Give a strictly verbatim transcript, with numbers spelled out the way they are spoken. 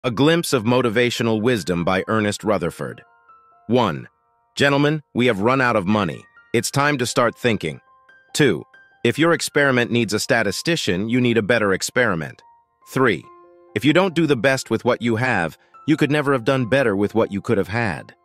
A glimpse of motivational wisdom by Ernest Rutherford. one. Gentlemen, we have run out of money. It's time to start thinking. two. If your experiment needs a statistician, you need a better experiment. three. If you don't do the best with what you have, you could never have done better with what you could have had.